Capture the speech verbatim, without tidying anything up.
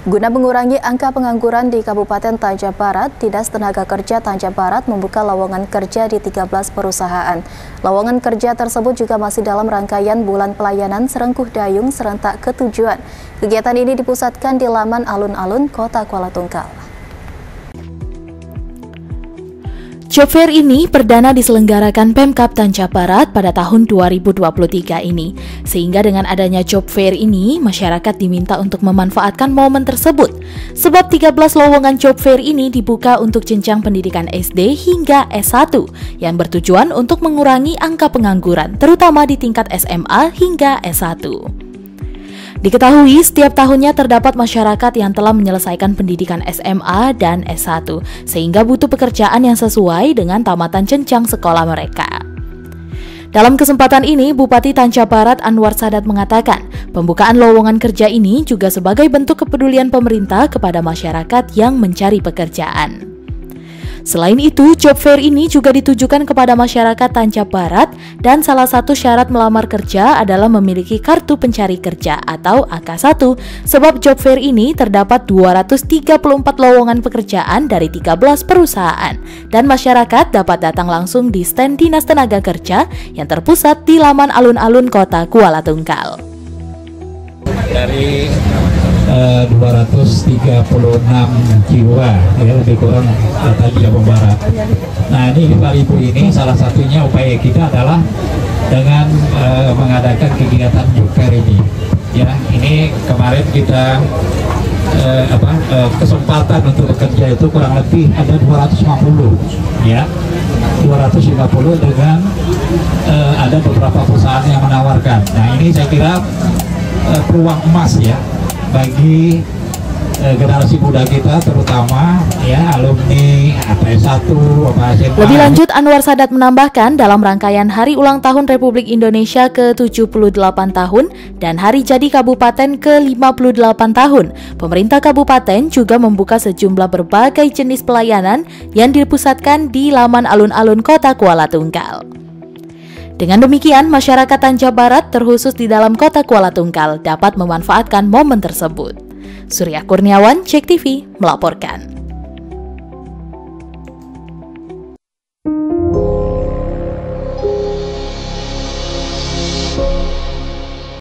Guna mengurangi angka pengangguran di Kabupaten Tanjab Barat, Dinas Tenaga Kerja Tanjab Barat membuka lowongan kerja di tiga belas perusahaan. Lowongan kerja tersebut juga masih dalam rangkaian Bulan Pelayanan Serengkuh Dayung serentak ketujuan. Kegiatan ini dipusatkan di laman alun-alun Kota Kuala Tungkal. Job Fair ini perdana diselenggarakan Pemkab Tanjab Barat pada tahun dua ribu dua puluh tiga ini. Sehingga dengan adanya Job Fair ini, masyarakat diminta untuk memanfaatkan momen tersebut. Sebab tiga belas lowongan Job Fair ini dibuka untuk jenjang pendidikan S D hingga S satu yang bertujuan untuk mengurangi angka pengangguran, terutama di tingkat S M A hingga S satu. Diketahui setiap tahunnya terdapat masyarakat yang telah menyelesaikan pendidikan S M A dan S satu, sehingga butuh pekerjaan yang sesuai dengan tamatan jenjang sekolah mereka. Dalam kesempatan ini, Bupati Tanjab Barat Anwar Sadat mengatakan, pembukaan lowongan kerja ini juga sebagai bentuk kepedulian pemerintah kepada masyarakat yang mencari pekerjaan. Selain itu, Job Fair ini juga ditujukan kepada masyarakat Tanjab Barat dan salah satu syarat melamar kerja adalah memiliki kartu pencari kerja atau A K satu. Sebab Job Fair ini terdapat dua ratus tiga puluh empat lowongan pekerjaan dari tiga belas perusahaan dan masyarakat dapat datang langsung di stand Dinas Tenaga Kerja yang terpusat di laman alun-alun Kota Kuala Tungkal. Dari Uh, dua ratus tiga puluh enam jiwa, ya, lebih kurang data di Jawa Barat. Nah, ini lima ribu ini salah satunya upaya kita adalah dengan uh, mengadakan kegiatan Job Fair ini. Ya, ini kemarin kita uh, apa uh, kesempatan untuk bekerja itu kurang lebih ada dua ratus lima puluh, ya, dua ratus lima puluh dengan uh, ada beberapa perusahaan yang menawarkan. Nah, ini saya kira uh, peluang emas ya bagi eh, generasi muda kita, terutama ya alumni S satu, S M A. Lebih lanjut, Anwar Sadat menambahkan dalam rangkaian Hari Ulang Tahun Republik Indonesia ke tujuh puluh delapan tahun dan Hari Jadi Kabupaten ke lima puluh delapan tahun, pemerintah kabupaten juga membuka sejumlah berbagai jenis pelayanan yang dipusatkan di laman alun-alun Kota Kuala Tungkal. Dengan demikian, masyarakat Tanjab Barat terkhusus di dalam Kota Kuala Tungkal dapat memanfaatkan momen tersebut. Surya Kurniawan, Cek T V, melaporkan.